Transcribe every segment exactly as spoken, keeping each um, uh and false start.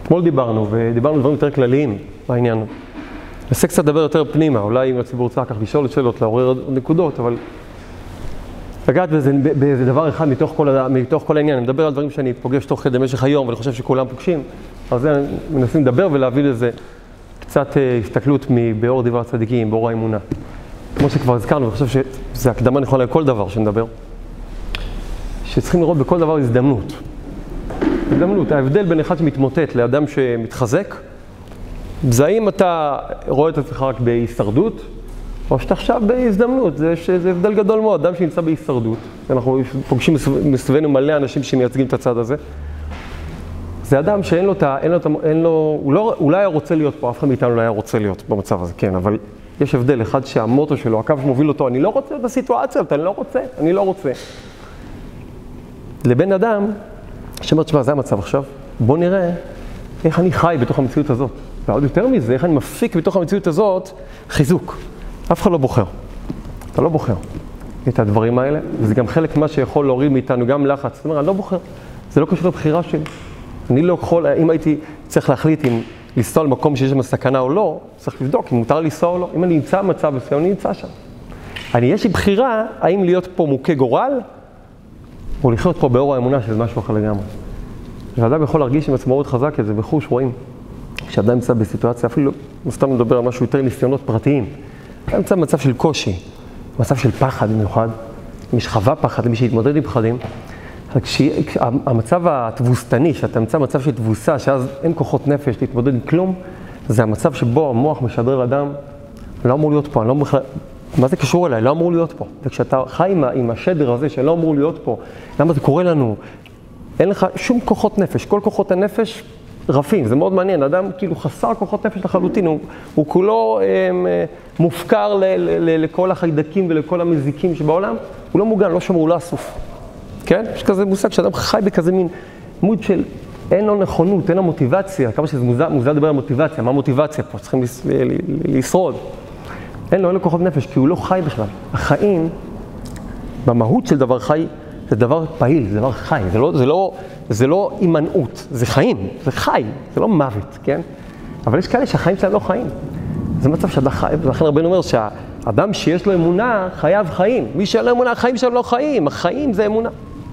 אתמול דיברנו, ודיברנו דברים יותר כלליים בעניין. ננסה קצת לדבר יותר פנימה, אולי אם הציבור צריך כך לשאול שאלות, לעורר עוד נקודות, אבל לגעת באיזה, באיזה דבר אחד מתוך כל, מתוך כל העניין. אני מדבר על דברים שאני פוגש תוך כדי משך היום, ואני חושב שכולם פוגשים. אז זה מנסים לדבר ולהביא לזה קצת הסתכלות באור דברי הצדיקים, באור האמונה. כמו שכבר הזכרנו, אני חושב שזה הקדמה נכונה לכל דבר שנדבר. שצריכים לראות בכל דבר הזדמנות. הזדמנות, ההבדל בין אחד שמתמוטט לאדם שמתחזק, זה האם אתה רואה את עצמך רק בהישרדות, או שאתה עכשיו בהזדמנות. זה, זה הבדל גדול מאוד, אדם שנמצא בהישרדות, אנחנו פוגשים מסביבנו מלא אנשים שמייצגים את הצד הזה, זה אדם שאין לו, אין לו, אין לו, הוא לא, אולי היה רוצה להיות פה, אף אחד מאיתנו לא היה רוצה להיות במצב הזה, כן, אבל יש הבדל, אחד שהמוטו שלו, הקו שמוביל אותו, אני לא רוצה את הסיטואציה, אני לא רוצה, אני לא רוצה. לבן אדם, שאומר, תשמע, זה המצב עכשיו, בוא נראה איך אני חי בתוך המציאות הזאת. ועוד יותר מזה, איך אני מפיק בתוך המציאות הזאת חיזוק. אף אחד לא בוחר. אתה לא בוחר את הדברים האלה, וזה גם חלק מה שיכול להוריד מאיתנו גם לחץ. זאת אומרת, אני לא בוחר. זה לא קשור לבחירה שלי. אני לא יכול, אם הייתי צריך להחליט אם לנסוע למקום שיש שם סכנה או לא, צריך לבדוק אם מותר לנסוע או לא. אם אני נמצא במצב מסוים, אני נמצא שם. אני, יש לי בחירה האם להיות פה מוכה גורל, או לחיות פה באור האמונה שזה משהו אחר לגמרי. ואדם יכול להרגיש עם עצמו מאוד חזק את זה, בחוש רואים. כשאדם נמצא בסיטואציה, אפילו לא סתם מדבר על משהו יותר ניסיונות פרטיים, אדם נמצא במצב של קושי, מצב של פחד במיוחד, מי שחווה פחד, למי שהתמודד עם פחדים, המצב התבוסתני, שאתה נמצא במצב של תבוסה, שאז אין כוחות נפש להתמודד עם כלום, זה המצב שבו המוח משדר לאדם, לא אמור להיות פה, אני לא אמור, מה זה קשור אליי? לא אמור להיות פה. וכשאתה חי עם, עם השדר הזה שלא אמור להיות פה, למה זה קורה לנו? אין לך שום כוחות נפש, כל כוחות הנפש רפים, זה מאוד מעניין, אדם כאילו חסר כוחות נפש לחלוטין, הוא, הוא כולו הם, מופקר ל, ל, ל, לכל החיידקים ולכל המזיקים שבעולם, הוא לא מוגן, לא שמור, הוא לא אסוף. כן? יש כזה מושג שאדם חי בכזה מין מוד של אין לו נכונות, אין לו מוטיבציה, כמה שזה מוזר, מוזר לדבר על מוטיבציה, מה מוטיבציה פה? צריכים לשרוד. אין לו, אין לו כוחות נפש, כי הוא לא חי בכלל. החיים, במהות של דבר חי, זה דבר פעיל, זה דבר חי, זה לא, זה לא, זה לא הימנעות, זה חיים, זה חי, זה לא מוות, כן? אבל יש כאלה שהחיים שלהם לא חיים. זה מצב שאדם חי, ולכן רבנו אומר שהאדם שיש לו אמונה חייב חיים. מי שאין לו אמונה, החיים שלו לא חיים, החיים זה אמונה.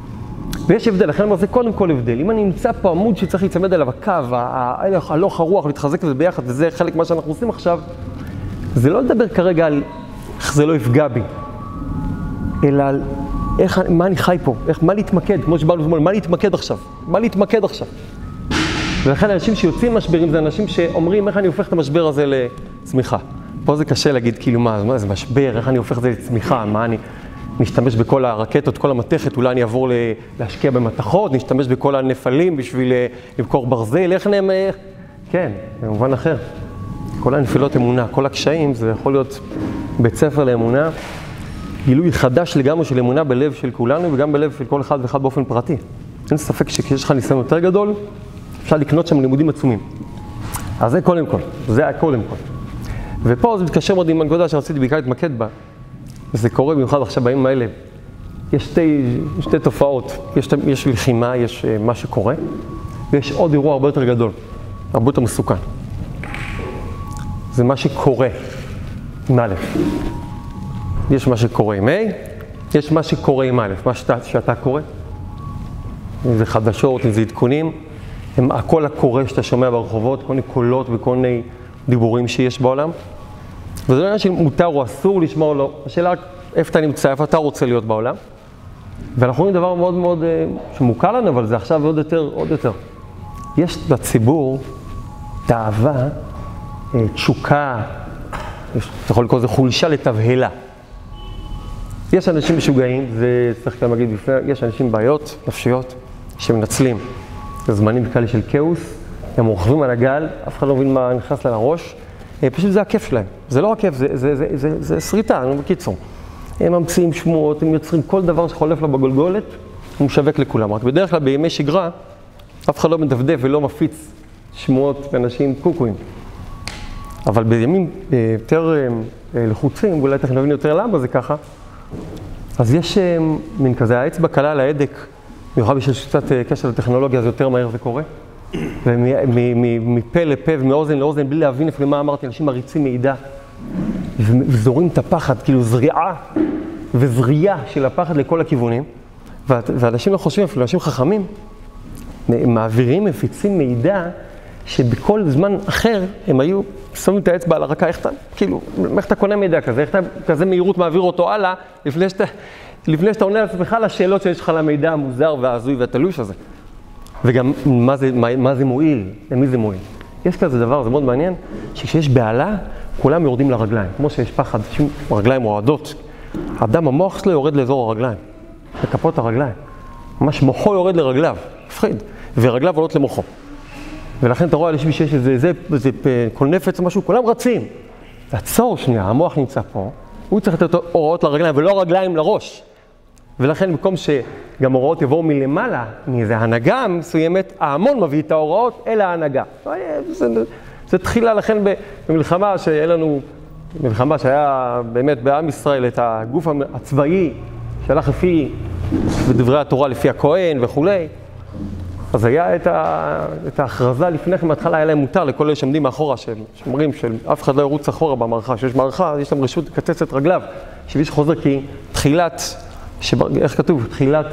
ויש הבדל, לכן אומר, זה קודם כל הבדל. אם אני נמצא פה עמוד שצריך להצמד עליו הקו, הלוך הרוח, להתחזק לזה ביחד, וזה חלק מה שאנחנו עושים עכשיו, זה לא לדבר כרגע על איך זה לא יפגע בי, אלא על איך, מה אני חי פה, איך, מה להתמקד, כמו שבאנו ואומרים, מה להתמקד עכשיו, מה להתמקד עכשיו. ולכן אנשים שיוצאים משברים זה אנשים שאומרים איך אני הופך את המשבר הזה לצמיחה. פה זה קשה להגיד כאילו מה, מה זה משבר, איך אני הופך את זה לצמיחה, מה אני נשתמש בכל הרקטות, כל המתכת, אולי אני אעבור להשקיע במתכות, נשתמש בכל הנפלים בשביל למכור ברזל, איך נהם, כן, במובן אחר. כל הנפילות אמונה, כל הקשיים, זה יכול להיות בית ספר לאמונה, גילוי חדש לגמרי של אמונה בלב של כולנו וגם בלב של כל אחד ואחד באופן פרטי. אין ספק שכשיש לך ניסיון יותר גדול, אפשר לקנות שם לימודים עצומים. אז זה קודם כל, זה קודם כל. ופה זה מתקשר מאוד עם הנקודה שרציתי בעיקר להתמקד בה. זה קורה במיוחד עכשיו בימים האלה. יש שתי, שתי תופעות, יש, יש לחימה, יש מה שקורה, ויש עוד אירוע הרבה יותר גדול, הרבה יותר מסוכן. זה מה שקורה עם א'. יש מה שקורה עם A, יש מה שקורה עם א', מה שאתה, שאתה קורא. אם זה חדשות, אם זה עדכונים, הם הכל הקורא שאתה שומע ברחובות, כל מיני קולות וכל מיני דיבורים שיש בעולם. וזה לא עניין של מותר או אסור לשמוע או לא. השאלה רק איפה אתה נמצא, איפה אתה רוצה להיות בעולם. ואנחנו רואים דבר מאוד מאוד שמוכר לנו, אבל זה עכשיו עוד יותר, עוד יותר. יש לציבור תאווה, תשוקה, אתה יכול לקרוא לזה חולשה לתבהלה. יש אנשים משוגעים, זה צריך גם להגיד בפני, יש אנשים בעיות נפשיות שמנצלים. זה זמנים כאלה של כאוס, הם רוכבים על הגל, אף אחד לא מבין מה נכנס לה לראש, פשוט זה הכיף שלהם. זה לא הכיף, זה, זה, זה, זה, זה שריטה, אני בקיצור. הם ממציאים שמועות, הם יוצרים כל דבר שחולף לה בגולגולת, הוא משווק לכולם. רק בדרך כלל בימי שגרה, אף אחד לא מדפדף ולא מפיץ שמועות לאנשים קוקויים. אבל בימים יותר לחוצים, ואולי תכף נבין יותר למה זה ככה, אז יש מין כזה, האצבע קלה על ההדק, במיוחד בשביל קצת קשר לטכנולוגיה, זה יותר מהר זה קורה. ומפה לפה ומאוזן לאוזן, בלי להבין אפילו מה אמרתי, אנשים מריצים מידע, וזורים את הפחד, כאילו זריעה וזריעה של הפחד לכל הכיוונים, ואנשים לא חושבים אפילו, אנשים חכמים, מעבירים, מפיצים מידע, שבכל זמן אחר הם היו שמים את האצבע על הרקה, איך אתה, כאילו, איך אתה קונה מידע כזה, איך אתה כזה מהירות מעביר אותו הלאה, לפני שאתה, לפני שאתה עונה לעצמך לשאלות שיש לך למידע המוזר והעזוי והתלוש הזה. וגם מה זה, מה, מה זה מועיל, למי זה מועיל. יש כזה דבר, זה מאוד מעניין, שכשיש בעלה, כולם יורדים לרגליים, כמו שיש פחד, רגליים רועדות. האדם, המוח שלו יורד לאזור הרגליים, לכפות הרגליים. ממש מוחו יורד לרגליו, מפחיד, ורגליו עולות למוחו. ולכן אתה רואה על שיש איזה, זה, זה, כל נפץ או משהו, כולם רצים. לעצור שנייה, המוח נמצא פה, הוא צריך לתת הוראות לרגליים ולא רגליים לראש. ולכן במקום שגם הוראות יבואו מלמעלה, מאיזה הנהגה מסוימת, ההמון מביא את ההוראות אל ההנהגה. זה, זה תחילה לכן במלחמה שהיה לנו, מלחמה שהיה באמת בעם ישראל את הגוף הצבאי, שהלך לפי, בדברי התורה לפי הכהן וכולי. אז היה את, ה, את ההכרזה לפני כן, בהתחלה היה להם מותר לכל אלה שעמדים מאחורה, שאומרים שאף אחד לא ירוץ אחורה במערכה, שיש מערכה, יש להם רשות לקצץ את רגליו, שמי שחוזר כי תחילת, שבר, איך כתוב? תחילת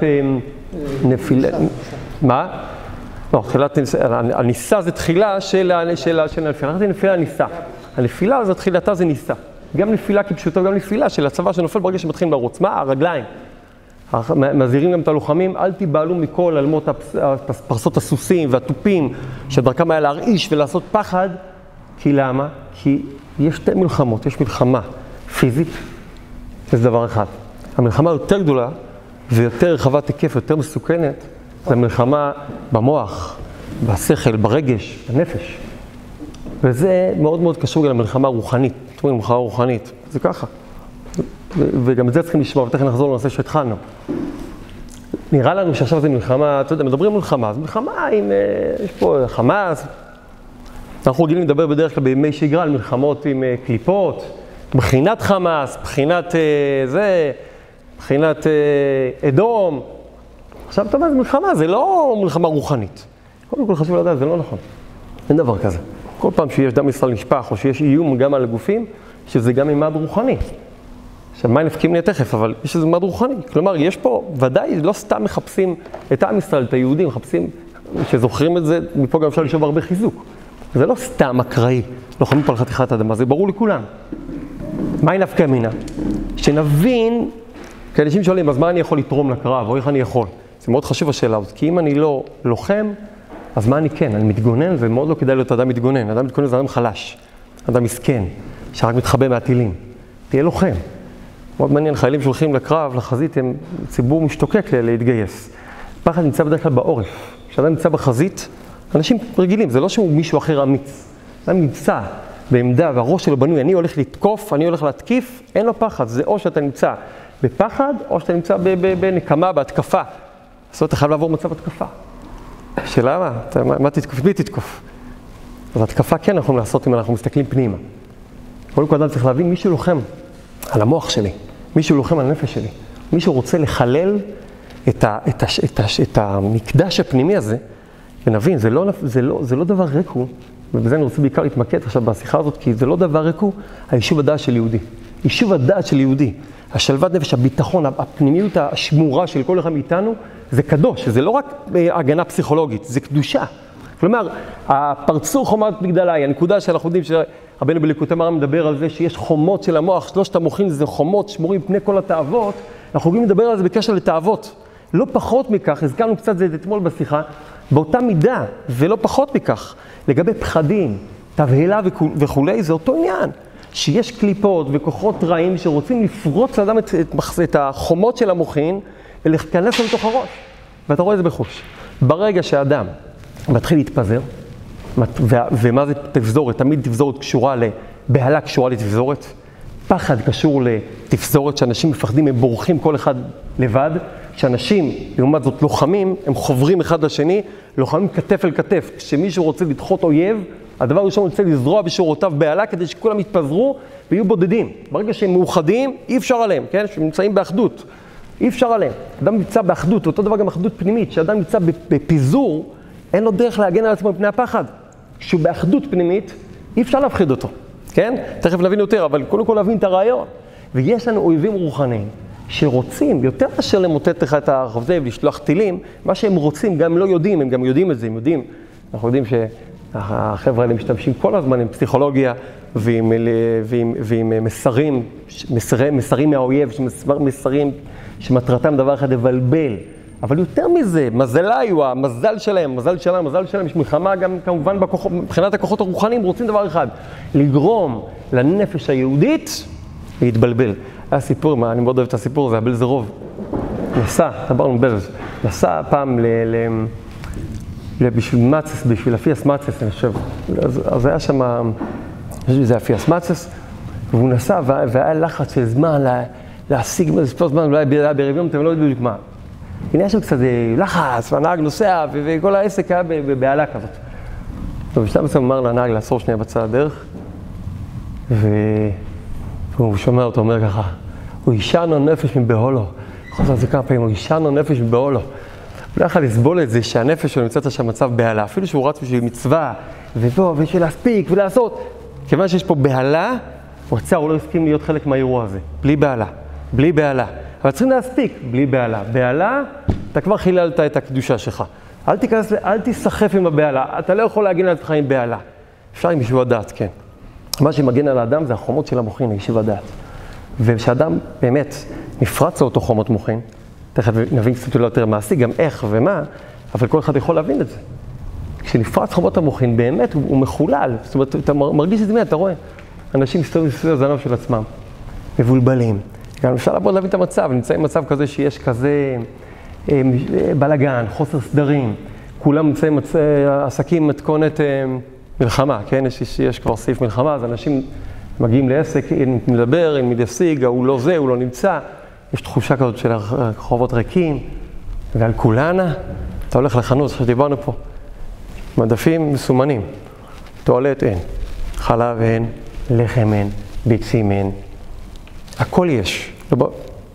נפילה, מה? לא, תחילת, הניסה זה תחילה של הנפילה, זה נפילה הניסה. הנפילה זה תחילתה זה ניסה. גם נפילה כפשוטו, גם נפילה של הצבא שנופל ברגע שמתחילים לרוץ. מה? הרגליים. מזהירים גם את הלוחמים, אל תיבהלו מכל אלמות פרסות הסוסים והטופים, שדרכם היה להרעיש ולעשות פחד. כי למה? כי יש שתי מלחמות, יש מלחמה פיזית, זה דבר אחד. המלחמה יותר גדולה ויותר רחבת היקף, יותר מסוכנת, זה מלחמה במוח, בשכל, ברגש, בנפש. וזה מאוד מאוד קשור למלחמה רוחנית, זאת אומרת, מלחמה רוחנית, זה ככה. וגם את זה צריכים לשמוע, ותכף נחזור לנושא שהתחלנו. נראה לנו שעכשיו זה מלחמה, אתה יודע, מדברים על מלחמה, אז מלחמה עם, יש פה חמאס. אנחנו רגילים לדבר בדרך כלל בימי שגרה על מלחמות עם קליפות, בחינת חמאס, בחינת זה, בחינת אדום. עכשיו, אתה יודע, זה מלחמה, זה לא מלחמה רוחנית. קודם כל חשוב לדעת, זה לא נכון. אין דבר כזה. כל פעם שיש דם ישראל נשפך, או שיש איום גם על הגופים, שזה גם ממד רוחני. עכשיו, מה נפקים לי תכף, אבל יש איזה ממד רוחני. כלומר, יש פה, ודאי, לא סתם מחפשים את עם ישראל, את היהודים, מחפשים, שזוכרים את זה, מפה גם אפשר לשאול הרבה חיזוק. זה לא סתם אקראי, לוחמים פה על חתיכת אדמה, זה ברור לכולם. מה נפקא מינה? שנבין, כי אנשים שואלים, אז מה אני יכול לתרום לקרב, או איך אני יכול? זה מאוד חשוב השאלה הזאת, כי אם אני לא לוחם, אז מה אני כן? אני מתגונן, זה מאוד לא כדאי להיות אדם מתגונן. אדם מתגונן זה אדם חלש, אדם מסכן, שרק מתחבא מהטילים. תהיה לוחם. מאוד מעניין, חיילים שהולכים לקרב, לחזית, הם ציבור משתוקק להתגייס. פחד נמצא בדרך כלל בעורף. כשאדם נמצא בחזית, אנשים רגילים, זה לא שהוא מישהו אחר אמיץ. אדם נמצא בעמדה והראש שלו בנוי, אני הולך לתקוף, אני הולך להתקיף, אין לו פחד. זה או שאתה נמצא בפחד, או שאתה נמצא בנקמה, בהתקפה. זאת אומרת, אתה חייב לעבור מצב התקפה. שאלה מה? אתה, מה תתקוף? בלי תתקוף. אז התקפה כן אנחנו לעשות אם אנחנו מסתכלים פנימה. קודם כל אדם צריך להבין, מישהו לוחם על המוח שלי, מישהו לוחם על הנפש שלי, מישהו רוצה לחלל את, ה, את, ה, את, ה, את המקדש הפנימי הזה, ונבין, זה לא, זה לא, זה לא דבר ריקו, ובזה אני רוצה בעיקר להתמקד עכשיו בשיחה הזאת, כי זה לא דבר ריקו, היישוב הדעת של יהודי. יישוב הדעת של יהודי, השלוות נפש, הביטחון, הפנימיות השמורה של כל אחד מאיתנו, זה קדוש, זה לא רק הגנה פסיכולוגית, זה קדושה. כלומר, הפרצור חומת מגדלי, הנקודה שאנחנו יודעים שרבנו בליקוטי מרן מדבר על זה שיש חומות של המוח, שלושת המוחים זה חומות שמורים פני כל התאוות, אנחנו יכולים לדבר על זה בקשר לתאוות. לא פחות מכך, הזכרנו קצת זה אתמול בשיחה, באותה מידה, ולא פחות מכך, לגבי פחדים, תבהלה וכו', זה אותו עניין. שיש קליפות וכוחות רעים שרוצים לפרוץ לאדם את, את, את החומות של המוחין ולהיכנס לתוך הראש. ואתה רואה את זה בחוש. ברגע שאדם מתחיל להתפזר, ו, ומה זה תפזורת? תמיד תפזורת קשורה לבהלה, קשורה לתפזורת. פחד קשור לתפזורת, שאנשים מפחדים, הם בורחים כל אחד לבד. שאנשים, לעומת זאת לוחמים, הם חוברים אחד לשני, לוחמים כתף אל כתף. כשמישהו רוצה לדחות אויב, הדבר הראשון רוצה לזרוע בשורותיו בהלה כדי שכולם יתפזרו ויהיו בודדים. ברגע שהם מאוחדים, אי אפשר עליהם, כן? שהם נמצאים באחדות. אי אפשר עליהם. אדם נמצא באחדות, אותו דבר גם אחדות פנימית, שאדם נמצא בפיזור, אין לו דרך להגן על עצמו מפני הפחד. כשהוא באחדות פנימית, אי אפשר להפחיד אותו, כן? תכף נבין יותר, אבל קודם כל להבין את הרעיון. ויש לנו אויבים רוחניים, שרוצים, יותר מאשר למוטט לך את החוזה ולשלוח טילים, מה שהם רוצים, גם לא יודעים, הם גם יודעים את זה, הם יודעים. אנחנו יודעים שהחבר'ה האלה משתמשים כל הזמן עם פסיכולוגיה ועם, ועם, ועם מסרים, מסרים, מסרים מהאויב, מסרים שמטרתם דבר אחד לבלבל. אבל יותר מזה, מזלה הוא המזל שלהם, מזל שלהם, מזל שלהם, יש מלחמה גם כמובן בכוחות, מבחינת הכוחות הרוחניים, רוצים דבר אחד, לגרום לנפש היהודית להתבלבל. היה סיפור, מה, אני מאוד אוהב את הסיפור, זה הבלז רוב. נסע, דברנו בלז, נסע פעם ל... ל... בשביל מצס, בשביל אפיאס מצס, אני חושב. אז, אז היה שם, אני חושב שזה אפיאס מצס, והוא נסע, והיה, והיה לחץ של זמן לה, להשיג מספר זמן, אולי ברביום, אתם לא יודעים בדיוק מה. הנה יש לו קצת לחץ, והנהג נוסע, ו- וכל העסק היה בבעלה כזאת. ובשלב מסוים אמר לנהג לעצור שנייה בצד הדרך, והוא שומע אותו, אומר ככה, הוא אישנו נפש מבהולו. חוזר זה כמה פעמים, הוא אישנו נפש מבהולו. הוא לא יכול לסבול את זה שהנפש שלו נמצאת שם מצב בהלה, אפילו שהוא רץ בשביל מצווה, ובוא, בשביל להספיק ולעשות. כיוון שיש פה בהלה, הוא רצה, הוא לא הסכים להיות חלק מהאירוע הזה, בלי בהלה, בלי בהלה. אבל צריכים להספיק, בלי בהלה. בהלה, אתה כבר חיללת את הקדושה שלך. אל תיכנס, אל תסחף עם הבהלה, אתה לא יכול להגן על עצמך עם בהלה. אפשר עם יישוב הדעת, כן. מה שמגן על האדם זה החומות של המוחין, יישוב הדעת. וכשאדם באמת נפרץ לו אותו חומות מוחין, תכף נבין קצת יותר מעשי, גם איך ומה, אבל כל אחד יכול להבין את זה. כשנפרץ חומות המוחין, באמת הוא, הוא מחולל. זאת אומרת, אתה מרגיש את זה מיד, אתה רואה. אנשים מסתובבים סביב הזנב של עצמם, מבולבלים. גם אפשר לעבוד להבין את המצב, נמצאים במצב כזה שיש כזה אה, בלגן, חוסר סדרים, כולם נמצאים מצ... עסקים מתכונת אה, מלחמה, כן? יש, יש כבר סעיף מלחמה, אז אנשים מגיעים לעסק, אם מדבר, אם מתייסיג, הוא לא זה, הוא לא נמצא, יש תחושה כזאת של רחובות ריקים, ועל כולנה, אתה הולך לחנות, שדיברנו פה, מדפים מסומנים, טואלט אין, חלב אין, לחם אין, ביצים אין, הכל יש, לא,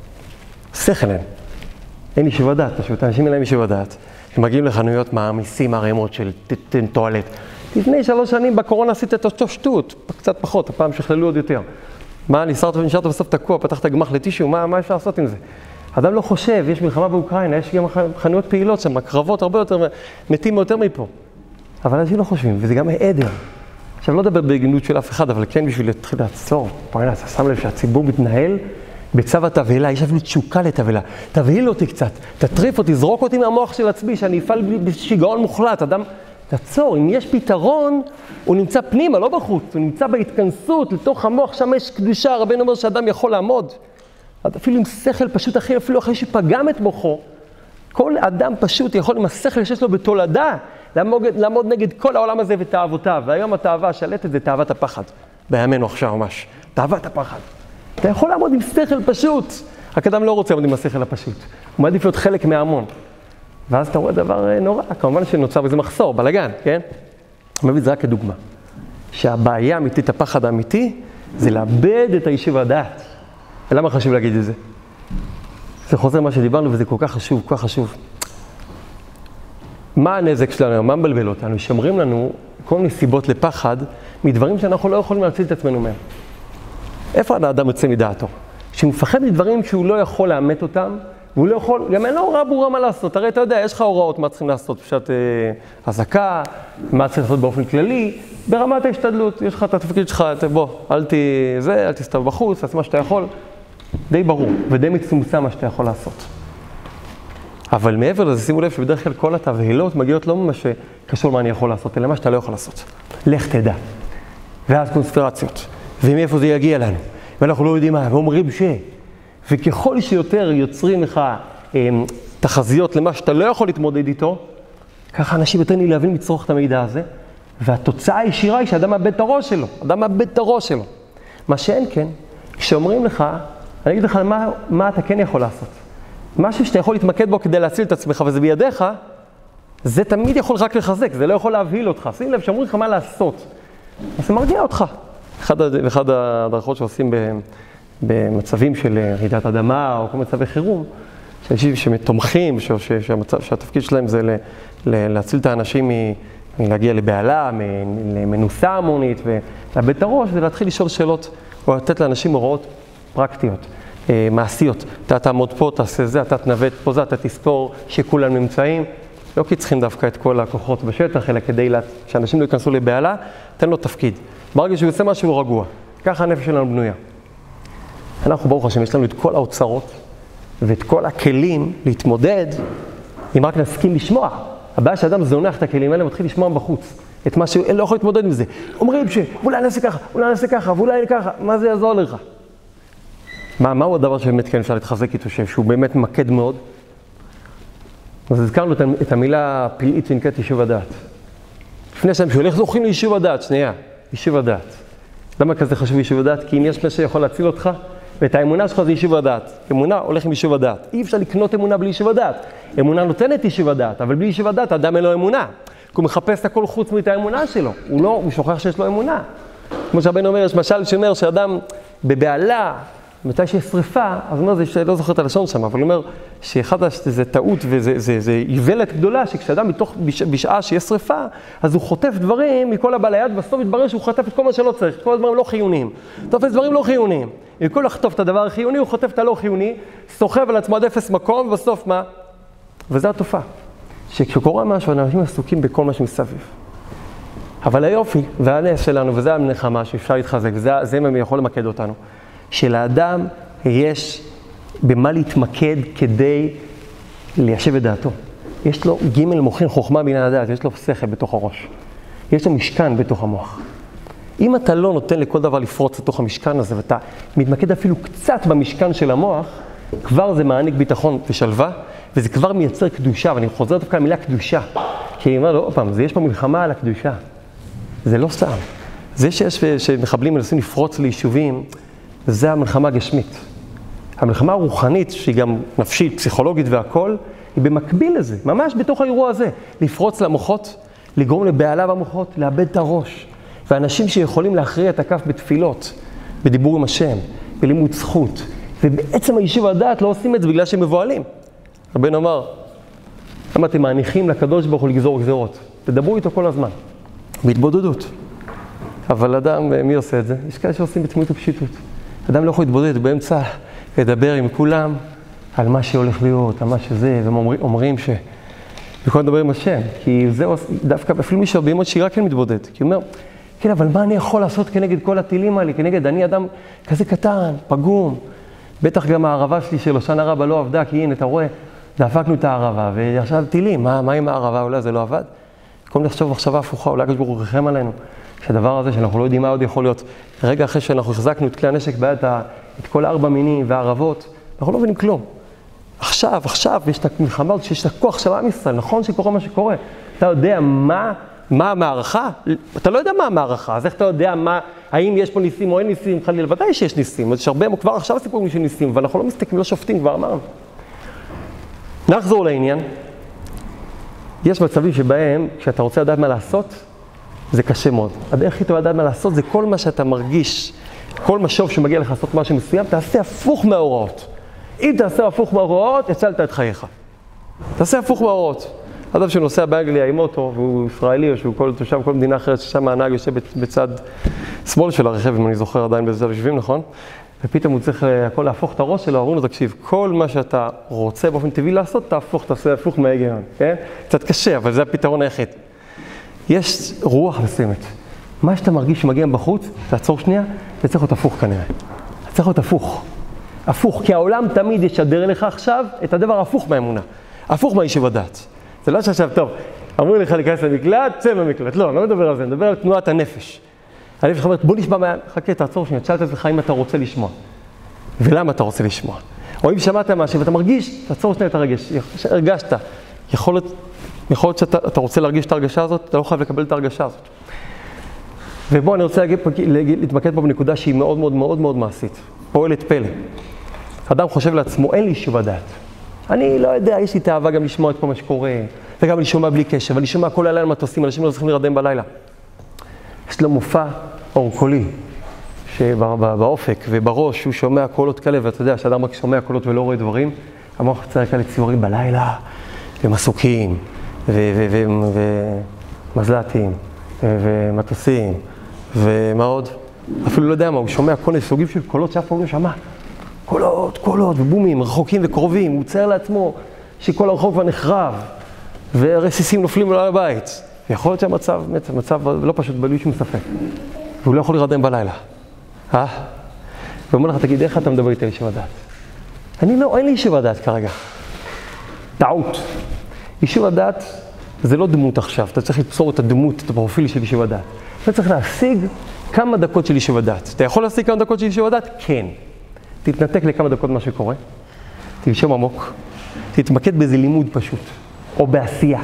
שכל אין, אין יישוב הדעת, פשוט אנשים אין להם יישוב הדעת, הם מגיעים לחנויות מעמיסים ערימות של טואלט, לפני שלוש שנים בקורונה עשית את אותו שטות, קצת פחות, הפעם שכללו עוד יותר. מה, נשארת ונשארת בסוף תקוע, פתחת גמח לטישו, מה, מה אפשר לעשות עם זה? אדם לא חושב, יש מלחמה באוקראינה, יש גם חנויות פעילות שם, קרבות הרבה יותר, מתים יותר מפה. אבל אנשים לא חושבים, וזה גם עדר. עכשיו, לא מדבר בגנות של אף אחד, אבל כן בשביל להתחיל לעצור. פרנה, אתה שם לב שהציבור מתנהל בצו התבהלה, יש אפילו תשוקה לתבהלה. תבהיל אותי קצת, תטריף אותי, זרוק אותי מהמוח של עצמי, שאני אפעל בשיגעון מוחלט. אדם, תעצור, אם יש פתרון, הוא נמצא פנימה, לא בחוץ, הוא נמצא בהתכנסות, לתוך המוח, שם יש קדושה, רבנו אומר שאדם יכול לעמוד. אפילו עם שכל פשוט אחי, אפילו אחרי שפגם את מוחו, כל אדם פשוט יכול עם השכל שיש לו בתולדה, לעמוד, לעמוד נגד כל העולם הזה ותאוותיו, והיום התאווה השלטת זה תאוות הפחד, בימינו עכשיו ממש, תאוות הפחד. אתה יכול לעמוד עם שכל פשוט, רק אדם לא רוצה לעמוד עם השכל הפשוט, הוא מעדיף להיות חלק מההמון. ואז אתה רואה דבר נורא, כמובן שנוצר בזה מחסור, בלגן, כן? אני מביא את זה רק כדוגמה. שהבעיה האמיתית, הפחד האמיתי, זה לאבד את היישוב הדעת. ולמה חשוב להגיד את זה? זה חוזר מה שדיברנו וזה כל כך חשוב, כל כך חשוב. מה הנזק שלנו? מה מבלבל אותנו? שומרים לנו כל מיני סיבות לפחד מדברים שאנחנו לא יכולים להציל את עצמנו מהם. איפה האדם יוצא מדעתו? שהוא מפחד מדברים שהוא לא יכול לאמת אותם, והוא לא יכול, גם אין לו הוראה ברורה מה לעשות. הרי אתה יודע, יש לך הוראות מה צריכים לעשות, פשוט אה, הזקה, מה צריך לעשות באופן כללי, ברמת ההשתדלות, יש לך את התפקיד שלך, בוא, אל ת... זה, אל תסתובב בחוץ, תעשה מה שאתה יכול, די ברור, ודי מצומצם מה שאתה יכול לעשות. אבל מעבר לזה, שימו לב שבדרך כלל כל התבהילות מגיעות לא ממש קשור מה אני יכול לעשות, אלא מה שאתה לא יכול לעשות. לך תדע. ואז קונספירציות. ומאיפה זה יגיע לנו? ואנחנו לא יודעים מה, ואומרים ש... וככל שיותר יוצרים לך אה, תחזיות למה שאתה לא יכול להתמודד איתו, ככה אנשים יותר נלהבים לצרוך את המידע הזה, והתוצאה הישירה היא שאדם מאבד את הראש שלו, אדם מאבד את הראש שלו. מה שאין כן, כשאומרים לך, אני אגיד לך מה, מה אתה כן יכול לעשות. משהו שאתה יכול להתמקד בו כדי להציל את עצמך, וזה בידיך, זה תמיד יכול רק לחזק, זה לא יכול להבהיל אותך. שים לב, שאומרים לך מה לעשות, אז זה מרגיע אותך. אחד, אחד הדרכות שעושים ב... במצבים של רעידת אדמה או כל מצבי חירום, אנשים שמתומכים, שהתפקיד שלהם זה להציל את האנשים מלהגיע לבעלה, מנוסה המונית, ולאבד את הראש ולהתחיל לשאול שאלות, או לתת לאנשים הוראות פרקטיות, מעשיות. אתה תעמוד פה, תעשה זה, אתה תנווט פה זה, אתה תספור שכולם נמצאים. לא כי צריכים דווקא את כל הכוחות בשטח, אלא כדי שאנשים לא ייכנסו לבעלה, תן לו תפקיד. ברגע שהוא יוצא משהו הוא רגוע. ככה הנפש שלנו בנויה. אנחנו ברוך השם, יש לנו את כל האוצרות ואת כל הכלים להתמודד, אם רק נסכים לשמוע. הבעיה שאדם זונח את הכלים האלה, מתחיל לשמוע בחוץ. את מה שהוא לא יכול להתמודד עם זה. אומרים שאולי נעשה ככה, אולי נעשה ככה, ואולי ככה, מה זה יעזור לך? מה, מהו הדבר שבאמת כן אפשר להתחזק איתו, שהוא באמת ממקד מאוד? אז הזכרנו את המילה הפלאית שנקראת יישוב הדעת. לפני שהם שהולך זוכים ליישוב הדעת, שנייה, יישוב הדעת. למה כזה חשוב יישוב הדעת? כי אם יש מה שיכול להציל אותך, ואת האמונה שלך זה יישוב הדעת. אמונה הולך עם יישוב הדעת. אי אפשר לקנות אמונה בלי יישוב הדעת. אמונה נותנת יישוב הדעת, אבל בלי יישוב הדעת, האדם אין לו אמונה. כי הוא מחפש את הכל חוץ מאת האמונה שלו. הוא לא, הוא שוכח שיש לו אמונה. כמו שהבן אומר, יש משל שאומר שאדם בבעלה, מתי שיש שריפה, אז הוא אומר, זה לא זוכר את הלשון שם, אבל הוא אומר שאחד זה טעות וזה איוולת גדולה, שכשאדם מתוך בשעה שיש שריפה, אז הוא חוטף דברים מכל הבעל היד, בסוף מתברר שהוא חוטף את כל מה שלא צריך, את כל הדברים לא חיוניים. תופס דברים לא חיוניים. במקום לחטוף את הדבר החיוני, הוא חוטף את הלא חיוני, סוחב על עצמו עד אפס מקום, ובסוף מה? וזו התופעה. שכשקורה משהו, אנשים עסוקים בכל מה שמסביב. אבל היופי, והנס שלנו, וזה הנחמה שאפשר להתחזק, וזה מה יכול למקד אותנו. שלאדם יש במה להתמקד כדי ליישב את דעתו. יש לו ג' מוחין חוכמה בינה הדעת, יש לו שכל בתוך הראש. יש לו משכן בתוך המוח. אם אתה לא נותן לכל דבר לפרוץ לתוך המשכן הזה, ואתה מתמקד אפילו קצת במשכן של המוח, כבר זה מעניק ביטחון ושלווה, וזה כבר מייצר קדושה, ואני חוזר דווקא למילה קדושה. כי אני אומר לו, פעם, זה יש פה מלחמה על הקדושה. זה לא סתם. זה שיש שמחבלים מנסים לפרוץ ליישובים, זה המלחמה הגשמית. המלחמה הרוחנית, שהיא גם נפשית, פסיכולוגית והכל, היא במקביל לזה, ממש בתוך האירוע הזה. לפרוץ למוחות, לגרום לבעלה במוחות, לאבד את הראש. ואנשים שיכולים להכריע את הכף בתפילות, בדיבור עם השם, בלימוד זכות, ובעצם היישוב הדעת לא עושים את זה בגלל שהם מבועלים. רבן אמר, למה אתם מעניחים לקדוש ברוך הוא לגזור גזירות? תדברו איתו כל הזמן, בהתבודדות. אבל אדם, מי עושה את זה? יש כאלה שעושים בתמימות ופשיטות. אדם לא יכול להתבודד באמצע, לדבר עם כולם על מה שהולך להיות, על מה שזה, והם אומרים ש... וכל לדבר עם השם, כי זה דווקא, אפילו מישהו בימות שירה כן מתבודד. כי הוא אומר, כן, אבל מה אני יכול לעשות כנגד כל הטילים האלה? כנגד, אני אדם כזה קטן, פגום. בטח גם הערבה שלי של הושענא רבה לא עבדה, כי הנה, אתה רואה, דפקנו את הערבה, ועכשיו טילים, מה, מה עם הערבה? אולי זה לא עבד? במקום לחשוב מחשבה הפוכה, אולי הקדוש ברוך הוא ריחם עלינו. שהדבר הזה שאנחנו לא יודעים מה עוד יכול להיות, רגע אחרי שאנחנו החזקנו את כלי הנשק ביד, את כל הארבע מינים והערבות, אנחנו לא מבינים כלום. עכשיו, עכשיו, יש את המלחמה הזאת שיש את הכוח של עם ישראל, נכון שקורה מה שקורה. אתה יודע מה, מה המערכה? אתה לא יודע מה המערכה, אז איך אתה יודע מה, האם יש פה ניסים או אין ניסים? חלילה, ודאי שיש ניסים, יש הרבה, כבר עכשיו סיפורים של ניסים, אבל אנחנו לא מסתכלים, לא שופטים, כבר אמרנו. נחזור לעניין. יש מצבים שבהם, כשאתה רוצה לדעת מה לעשות, זה קשה מאוד. הדרך הכי טובה לדעת מה לעשות זה כל מה שאתה מרגיש, כל משוב שמגיע לך לעשות משהו מסוים, תעשה הפוך מההוראות. אם תעשה הפוך מההוראות, הצלת את חייך. תעשה הפוך מההוראות. אדם שנוסע באנגליה עם אוטו, והוא ישראלי, או שהוא כל תושב, כל מדינה אחרת, ששם הנהג יושב בצד שמאל של הרכב, אם אני זוכר עדיין בצד יושבים, נכון? ופתאום הוא צריך הכל להפוך את הראש שלו, אומרים לו, תקשיב, כל מה שאתה רוצה באופן טבעי לעשות, תהפוך, תעשה הפוך מההיגיון, כן? קצת קשה, אבל זה הפתרון היחיד. יש רוח מסוימת. מה שאתה מרגיש שמגיע בחוץ, תעצור שנייה, זה צריך להיות הפוך כנראה. זה צריך להיות הפוך. הפוך, כי העולם תמיד ישדר לך עכשיו את הדבר הפוך מהאמונה. הפוך מהיישוב הדעת. זה לא שעכשיו, טוב, אמרו לך להיכנס למקלט, צא מהמקלט. לא, אני לא מדבר על זה, אני מדבר על תנועת הנפש. הנפש אומרת, בוא נשמע מה... חכה, תעצור שנייה, תשאל את עצמך אם אתה רוצה לשמוע. ולמה אתה רוצה לשמוע? או אם שמעת משהו ואתה מרגיש, תעצור שנייה את הרגש. הרגשת. יכול להיות, יכול להיות שאתה רוצה להרגיש את ההרגשה הזאת, אתה לא חייב לקבל את ההרגשה הזאת. ובוא, אני רוצה להגיד, להתמקד פה בנקודה שהיא מאוד מאוד מאוד מאוד מעשית. פועלת פלא. אדם חושב לעצמו, אין לי יישוב הדעת. אני לא יודע, יש לי תאווה גם לשמוע את כל מה שקורה, וגם לשמוע בלי קשר, ואני שומע כל הלילה מטוסים, אנשים לא צריכים להירדם בלילה. יש לו מופע אורקולי, שבאופק ובראש הוא שומע קולות כאלה, ואתה יודע, שאדם רק שומע קולות ולא רואה דברים, המוח צריך כאלה ציורים בלילה, ומסוקים, ומזל"טים, ומטוסים, ומה עוד? אפילו לא יודע מה, הוא שומע כל מיני סוגים של קולות שאף פעם לא שמע. קולות, קולות, ובומים, רחוקים וקרובים, הוא צייר לעצמו שכל הרחוב כבר נחרב, ורסיסים נופלים לו על הבית. יכול להיות שהמצב, באמת, המצב לא פשוט, בלי שום ספק. והוא לא יכול להירדם בלילה. אה? ואומר לך, תגיד, איך אתה מדבר איתי על יישוב הדעת? אני לא, אין לי יישוב הדעת כרגע. טעות. יישוב הדעת זה לא דמות עכשיו, אתה צריך ליצור את הדמות, את הפרופיל של יישוב הדעת. אתה צריך להשיג כמה דקות של יישוב הדעת. אתה יכול להשיג כמה דקות של יישוב הדעת? כן. תתנתק לכמה דקות מה שקורה, תנשום עמוק, תתמקד באיזה לימוד פשוט, או בעשייה,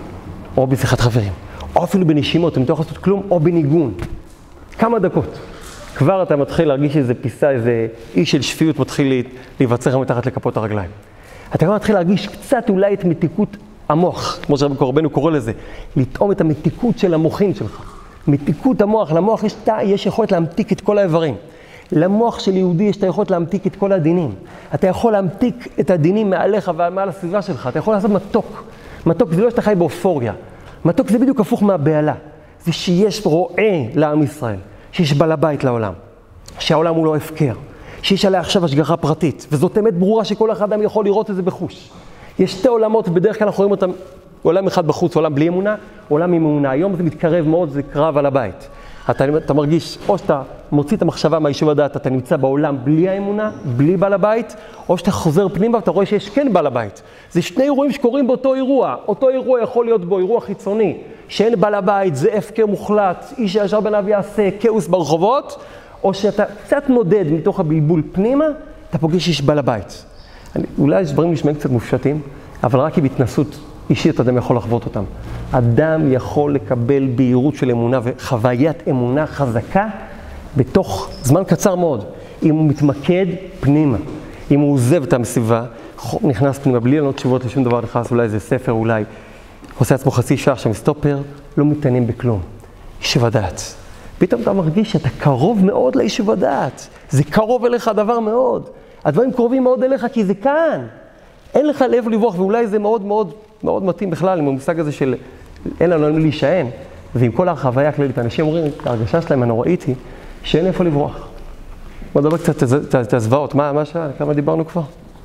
או בשיחת חברים, או אפילו בנשימות, אם אתה יכול לעשות כלום, או בניגון. כמה דקות. כבר אתה מתחיל להרגיש איזה פיסה, איזה איש של שפיות מתחיל להיווצר מתחת לכפות הרגליים. אתה כבר מתחיל להרגיש קצת אולי את מתיקות המוח, כמו שרבנו קורא לזה, לטעום את המתיקות של המוחין שלך. מתיקות המוח, למוח יש, יש יכולת להמתיק את כל האיברים. למוח של יהודי יש את היכולת להמתיק את כל הדינים. אתה יכול להמתיק את הדינים מעליך ומעל הסביבה שלך. אתה יכול לעשות מתוק. מתוק זה לא שאתה חי באופוריה. מתוק זה בדיוק הפוך מהבעלה. זה שיש רואה לעם ישראל, שיש בעל הבית לעולם, שהעולם הוא לא הפקר, שיש עליה עכשיו השגחה פרטית, וזאת אמת ברורה שכל אחד אדם יכול לראות את זה בחוש. יש שתי עולמות, ובדרך כלל אנחנו רואים אותם, עולם אחד בחוץ, עולם בלי אמונה, עולם עם אמונה. היום זה מתקרב מאוד, זה קרב על הבית. אתה, אתה מרגיש, או שאתה מוציא את המחשבה מהיישוב הדעת, אתה נמצא בעולם בלי האמונה, בלי בעל הבית, או שאתה חוזר פנימה ואתה רואה שיש כן בעל הבית. זה שני אירועים שקורים באותו אירוע. אותו אירוע יכול להיות בו אירוע חיצוני, שאין בעל הבית, זה הפקר מוחלט, איש הישר בניו יעשה, כאוס ברחובות, או שאתה קצת נודד מתוך הבלבול פנימה, אתה פוגש איש בעל הבית. אני, אולי יש דברים נשמעים קצת מופשטים, אבל רק עם התנסות אישית אדם יכול לחוות אותם. אדם יכול לקבל בהירות של אמונה וחוויית אמונה חזקה בתוך זמן קצר מאוד. אם הוא מתמקד פנימה, אם הוא עוזב את המסביבה, נכנס פנימה בלי לענות תשובות לשום דבר, נכנס אולי איזה ספר, אולי עושה עצמו חצי שעה שם סטופר, לא מתעניין בכלום. יישוב הדעת. פתאום אתה מרגיש שאתה קרוב מאוד ליישוב הדעת. זה קרוב אליך הדבר מאוד. הדברים קרובים מאוד אליך כי זה כאן. אין לך לב לברוח, ואולי זה מאוד מאוד מאוד מתאים בכלל עם המושג הזה של אין לנו למי להישען, ועם כל החוויה הכללית. אנשים אומרים, ההרגשה שלהם הנוראית היא שאין איפה לברוח. בוא נדבר קצת את הזוועות. מה, מה שעה? כמה דיברנו כבר?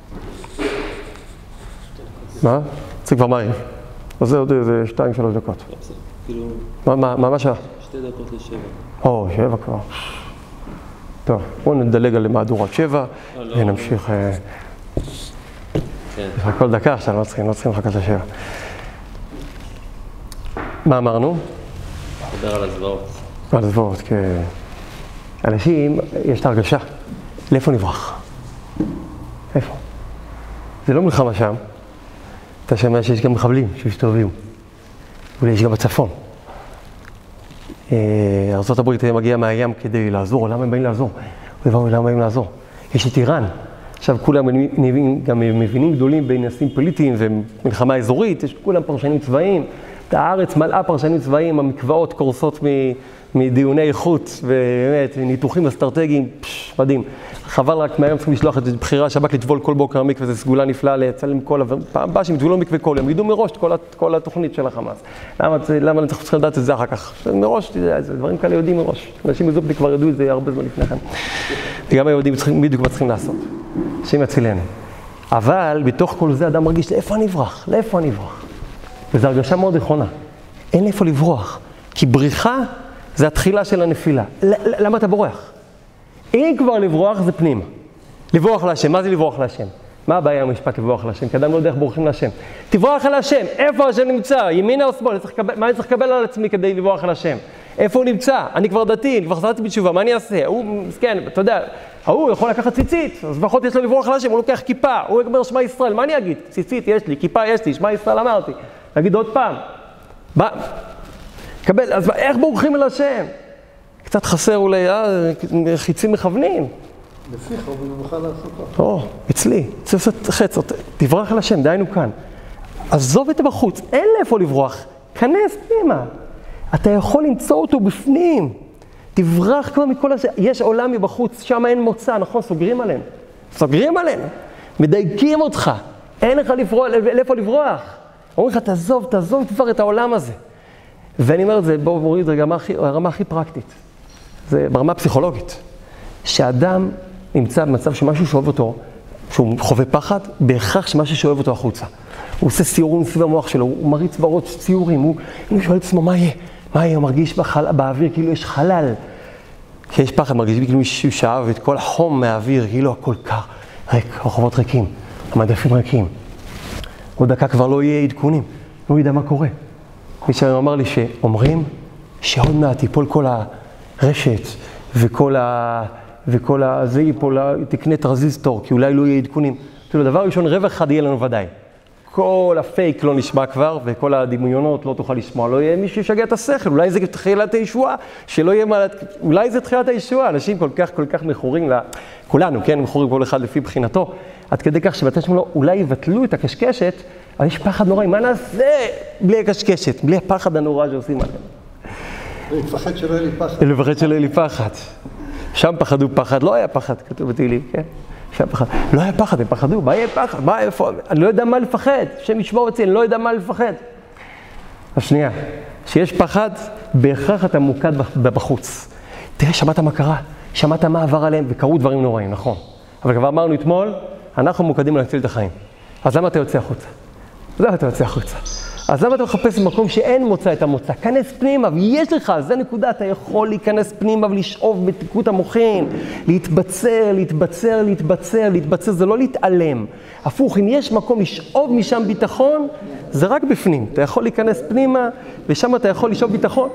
מה? זה כבר מהיר. אז זה עוד איזה שתיים, שלוש דקות. כאילו... מה, מה, מה שעה? שתי דקות לשבע. או, שבע כבר. טוב, בואו נדלג על מהדורת שבע, ונמשיך... יש לך כל דקה עכשיו, לא צריכים, לא צריכים לחכות לשבע. מה אמרנו? נדבר על הזוועות. על הזוועות, כן. אנשים, יש את הרגשה. לאיפה נברח? איפה? זה לא מלחמה שם. אתה שומע שיש גם מחבלים שמסתובבים. אולי יש גם בצפון. ארצות הברית מגיעה מהים כדי לעזור. למה הם באים לעזור? למה הם באים לעזור? יש את איראן. עכשיו כולם גם מבינים גדולים בנושאים פוליטיים ומלחמה אזורית, יש כולם פרשנים צבאיים, את הארץ מלאה פרשנים צבאיים, המקוואות קורסות מדיוני איכות, ובאמת, ניתוחים אסטרטגיים, פש, מדהים. חבל רק מהיום צריכים לשלוח את בחירה השב"כ לטבול כל בוקר מקווה, זה סגולה נפלאה לצלם כל, פעם הבאה שהם יטבלו מקווה כל יום, ידעו מראש את כל, כל התוכנית של החמאס. למה, למה אני צריך לדעת את זה אחר כך? מראש, זה דברים כאלה יודעים מראש. אנשים מזופני כבר ידעו את זה הרבה זמן לפני כן. וגם היהודים צריכים, בדיוק מה צריכים לעשות. השם יצילנו. אבל בתוך כל זה אדם מרגיש, לאיפה אני אברח? לאיפה אני אברח? וזו הרגשה מאוד נכונה. אין לאיפה לברוח. כי בריחה זה התחילה של הנפילה. למה אתה בורח? אם כבר לברוח זה פנימה. לברוח להשם. מה זה לברוח להשם? מה הבעיה המשפט לברוח להשם? כי אדם לא יודע איך בורחים להשם. תברוח אל השם. איפה השם נמצא? ימינה או שמאל? מה אני צריך לקבל על עצמי כדי לברוח אל השם? איפה הוא נמצא? אני כבר דתי, אני כבר חזרתי בתשובה, מה אני אעשה? הוא, מסכן, אתה יודע, הוא יכול לקחת ציצית, אז לפחות יש לו לברוח להשם, הוא לוקח כיפה, הוא אומר שמע ישראל, מה אני אגיד? ציצית יש לי, כיפה יש לי, שמע ישראל אמרתי. נגיד עוד פעם. מה? קבל, אז איך בורחים אל השם? קצת חסר אולי, אה, חיצים מכוונים. לפיך, אבל הוא מוכן לעשות כך. או, אצלי, צריך לעשות חץ, תברח אל השם, דיינו כאן. עזוב את בחוץ, אין לאיפה לברוח, כנס פנימה. אתה יכול למצוא אותו בפנים. תברח כבר מכל הזה. יש עולם מבחוץ, שם אין מוצא, נכון? סוגרים עלינו. סוגרים עלינו. מדייקים אותך. אין לך לברוח, לאיפה לברוח. אומרים לך, תעזוב, תעזוב כבר את העולם הזה. ואני אומר את זה, בואו מוריד רגע, הרמה הכי פרקטית. זה ברמה פסיכולוגית. שאדם נמצא במצב שמשהו שאוהב אותו, שהוא חווה פחד, בהכרח שמשהו שאוהב אותו החוצה. הוא עושה סיורים סביב המוח שלו, הוא מריץ בראש ציורים, הוא, הוא שואל את עצמו, מה יהיה? מה יהיה? הוא מרגיש בחל... באוויר כאילו יש חלל. כי יש פחד, מרגיש כאילו מישהו שאהב את כל החום מהאוויר, כאילו הכל קר, ריק, הרחובות ריקים, המדפים ריקים. עוד דקה כבר לא יהיה עדכונים, לא ידע מה קורה. מישהו אמר לי שאומרים שעוד מעט ייפול כל הרשת וכל ה... וכל ה... זה ייפול, תקנה טרנזיסטור, כי אולי לא יהיה עדכונים. כאילו, דבר ראשון, רבע אחד יהיה לנו ודאי. כל הפייק לא נשמע כבר, וכל הדמיונות לא תוכל לשמוע. לא יהיה מישהו שישגע את השכל, אולי זה תחילת הישועה, שלא יהיה מה... אולי זה תחילת הישועה, אנשים כל כך, כל כך מכורים ל... כולנו, כן, מכורים כל אחד לפי בחינתו, עד כדי כך שבתי שמלו, אולי יבטלו את הקשקשת, אבל יש פחד נוראי, מה נעשה בלי הקשקשת, בלי הפחד הנורא שעושים עליהם? אני מפחד שלא יהיה לי פחד. אני מפחד שלא יהיה לי פחד. שם פחדו פחד, לא היה פחד, כתוב בתהילים, כן? שם פחד, לא היה פחד, הם פחדו, מה יהיה פחד? מה, איפה? אני לא יודע מה לפחד, שם ישמור אצלי, אני לא יודע מה לפחד. השנייה, שיש פחד, בהכרח אתה מוקד בחוץ. תראה, שמעת מה קרה, שמעת מה עבר עליהם, וקרו דברים נוראים, נכון. אבל כבר אמרנו אתמול, אנחנו מוקדים להציל את החיים. אז למה אתה יוצא החוצה? אז למה אתה יוצא החוצה? אז למה אתה מחפש במקום שאין מוצא את המוצא? כנס פנימה, ויש לך, זה נקודה, אתה יכול להיכנס פנימה ולשאוב בתיקות המוחין, להתבצר, להתבצר, להתבצר, להתבצר, זה לא להתעלם. הפוך, אם יש מקום לשאוב משם ביטחון, זה רק בפנים. אתה יכול להיכנס פנימה, ושם אתה יכול לשאוב ביטחון.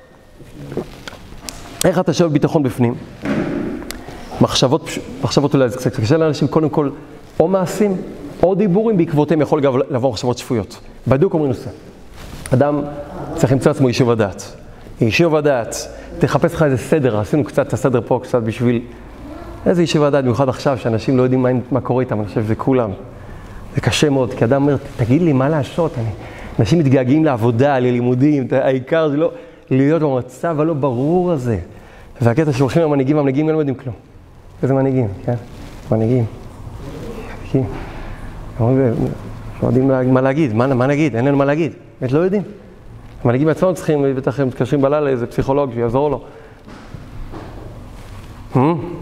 איך אתה שואב ביטחון בפנים? מחשבות, מחשבות אולי, זה קצת קשה לאנשים, קודם כל, או מעשים, או דיבורים, בעקבותיהם יכול גם לבוא מחשבות שפויות. בדיוק אומרים נושא. אדם צריך למצוא עצמו יישוב הדעת. יישוב הדעת, תחפש לך איזה סדר, עשינו קצת את הסדר פה, קצת בשביל... איזה יישוב הדעת, במיוחד עכשיו, שאנשים לא יודעים מה, מה קורה איתם, אני חושב שזה כולם. זה קשה מאוד, כי אדם אומר, תגיד לי מה לעשות, אני... אנשים מתגעגעים לעבודה, ללימודים, העיקר זה לא... להיות במצב הלא ברור הזה. והקטע שהולכים למנהיגים, המנהיגים לא יודעים כלום. איזה מנהיגים, כן? מנהיגים. מנהיגים. לא יודעים מה להגיד, מה, מה נגיד, אין לנו מה להגיד, באמת לא יודעים. המנהיגים עצמם צריכים, בטח הם מתקשרים בלילה איזה פסיכולוג שיעזור לו. Hmm?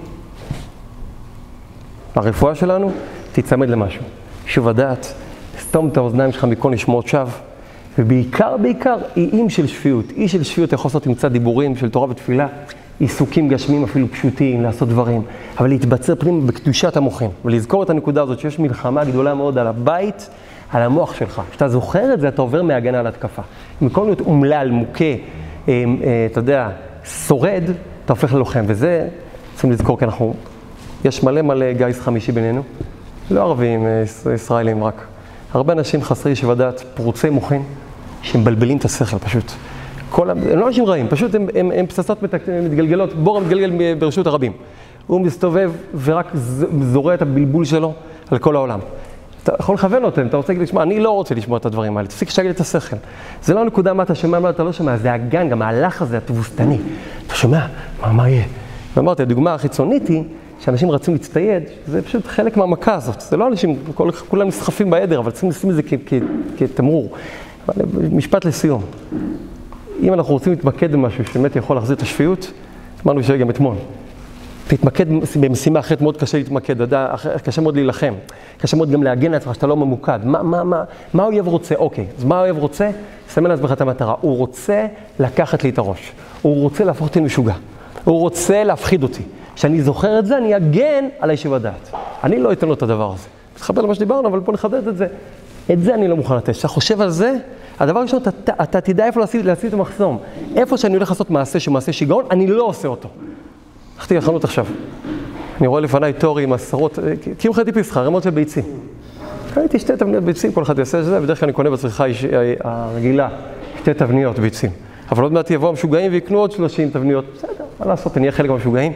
הרפואה שלנו תצמד למשהו. שוב הדעת, סתום את האוזניים שלך מכל נשמות שווא, ובעיקר, בעיקר, איים של שפיות. אי של שפיות יכול לעשות עם קצת דיבורים של תורה ותפילה, עיסוקים גשמיים אפילו פשוטים, לעשות דברים, אבל להתבצר פנימה בקדושת המוחים, ולזכור את הנקודה הזאת שיש מלחמה גדולה מאוד על הבית, על המוח שלך. כשאתה זוכר את זה, אתה עובר מהגנה להתקפה. במקום להיות אומלל, מוכה, אה, אה, אתה יודע, שורד, אתה הופך ללוחם, וזה, צריכים לזכור, כי אנחנו, יש מלא מלא גיס חמישי בינינו, לא ערבים, אה, ישראלים רק. הרבה אנשים חסרי ישב הדעת, פרוצי מוחים, שמבלבלים את השכל פשוט. כל, הם לא אנשים רעים, פשוט הם, הם, הם פצצות מתגלגלות, בור מתגלגל ברשות הרבים. הוא מסתובב ורק זורע את הבלבול שלו על כל העולם. אתה יכול לכוון אותם, אתה רוצה לשמוע, אני לא רוצה לשמוע את הדברים האלה, תפסיק לשגל את השכל. זה לא נקודה מה אתה שומע, מה אתה לא שומע, זה הגן, גם ההלך הזה, התבוסתני. אתה שומע, מה, מה יהיה? ואמרתי, הדוגמה החיצונית היא, שאנשים רצים להצטייד, זה פשוט חלק מהמכה הזאת. זה לא אנשים, כל, כולם נסחפים בעדר, אבל צריכים לשים את זה כ, כ, כתמרור. משפט לסיום. אם אנחנו רוצים להתמקד במשהו שבאמת יכול להחזיר את השפיות, אמרנו שגם אתמול. תתמקד במשימה אחרת, מאוד קשה להתמקד, יודע, קשה מאוד להילחם, קשה מאוד גם להגן לעצמך שאתה לא ממוקד. מה, מה, מה, מה האויב רוצה? אוקיי, אז מה האויב רוצה? סמן לעצמך את המטרה. הוא רוצה לקחת לי את הראש. הוא רוצה להפוך אותי משוגע. הוא רוצה להפחיד אותי. כשאני זוכר את זה, אני אגן על הישוב הדעת. אני לא אתן לו את הדבר הזה. מתחבר למה שדיברנו, אבל בוא נחדד את זה. את זה אני לא מוכן לתת. כשאתה חושב על זה, הדבר הראשון, אתה, אתה תדע איפה להציב, להציב את המחסום. איפה שאני הולך לעשות מעשה שהוא מעשה שיגעון, אני לא עושה אותו. הלכתי לחנות עכשיו. אני רואה לפניי תורי עם עשרות, קיום חייתי פסחה, רמות של ביצים. קניתי שתי תבניות ביצים, כל אחד יעשה את זה, בדרך כלל אני קונה בצריכה הרגילה שתי תבניות ביצים. אבל עוד מעט יבואו המשוגעים ויקנו עוד שלושים תבניות. בסדר, מה לעשות, אני אהיה חלק מהמשוגעים.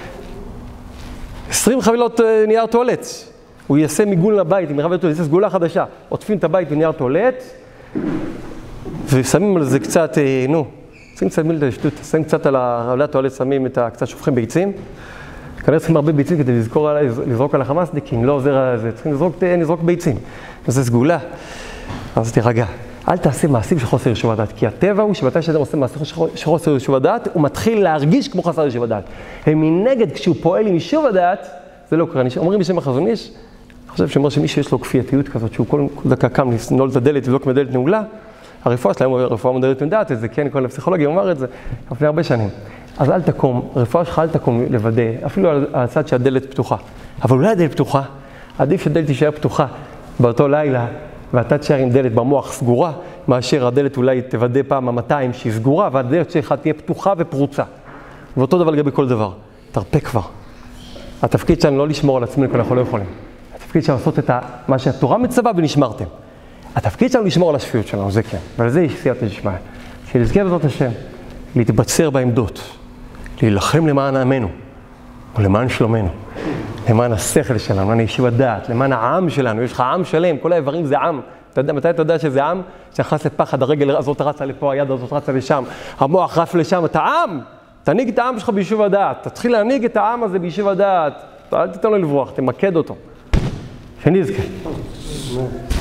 עשרים חבילות נייר טואלט. הוא יעשה מיגון לבית, אם יראה יעשה סגולה חדשה. עוטפים את הבית בנייר טואלט, ושמים על זה קצת, נו, שים קצת מיל את השטות, שמים קצת על הרעולת טואלט, שמים את ה... קצת שופכים ביצים, כנראה צריכים הרבה ביצים כדי לזכור, לזרוק על החמאסניקים, לא עוזר, זה צריכים לזרוק, לזרוק ביצים. זה סגולה. אז תירגע. אל תעשה מעשים של חוסר ישוב הדעת, כי הטבע הוא שמתי שאדם עושה מעשים של חוסר ישוב הדעת, הוא מתחיל להרגיש כמו חסר ישוב הדעת. ומנגד, כשהוא פועל עם ישוב הדעת, זה לא קרה. אומרים בשם החזון איש, אני חושב שאומר שמי שיש לו כפייתיות כזאת, שהוא כל דקה קם לנעול את הדלת, לבדוק מדלת נעולה, הרפואה שלהם הוא רפואה מודרנית מדעת, זה כן, כל הפסיכולוגיה אומר את זה, לפני הרבה שנים. אז אל תקום, הרפואה שלך אל תקום לוודא, אפילו על הצד שהדלת פתוחה. אבל אולי הדלת פתוחה, עדיף שהדלת תישאר פתוחה באותו לילה, ואתה תשאר עם דלת במוח סגורה, מאשר הדלת אולי תוודא פעם המאתיים שהיא סגורה, והדלת שלך תהיה פתוחה ופרוצה. ואותו דבר לגבי כל דבר. תרפה כבר. התפקיד שלנו לא לשמור על עצמנו, כי אנחנו לא יכולים. התפקיד שלנו לעשות את מה שהתורה מצווה ונשמרתם. התפקיד שלנו לשמור על השפיות שלנו, זה כן. ועל זה יש סייעתא דשמיא. שנזכה בעזרת השם, להתבצר בעמדות, להילחם למען עמנו, ולמען שלומנו, למען השכל שלנו, למען ישיב הדעת, למען העם שלנו. יש לך עם שלם, כל האיברים זה עם. אתה יודע, מתי אתה יודע שזה עם? שנכנס לפחד, הרגל הזאת רצה לפה, היד הזאת רצה לשם, המוח רץ לשם, אתה עם! תנהיג את העם שלך ביישוב הדעת, תתחיל להנהיג את העם הזה ביישוב הדעת, אל תיתן לו לברוח, תמקד אותו. שנזכה.